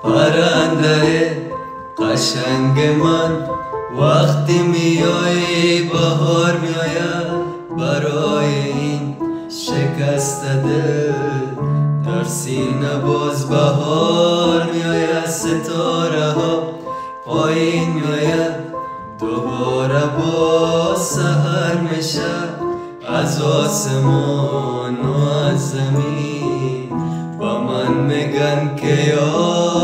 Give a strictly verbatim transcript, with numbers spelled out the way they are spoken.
پرنده قشنگ من وقتی میایی بهار میآید برای این شکسته دل در سینه باز بهار میآید ستاره ها پایین میآید دوباره باز سحر میشه از آسمان و از زمین با من میگن که یا